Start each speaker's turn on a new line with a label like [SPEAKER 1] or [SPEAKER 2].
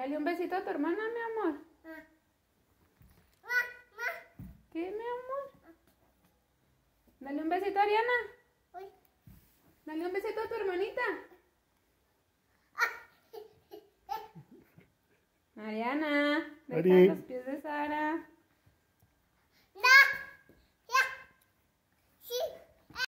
[SPEAKER 1] Dale un besito a tu hermana, mi amor. ¿Qué, mi amor? Dale un besito a Ariana. Dale un besito a tu hermanita. Ariana, deja los pies de Sara.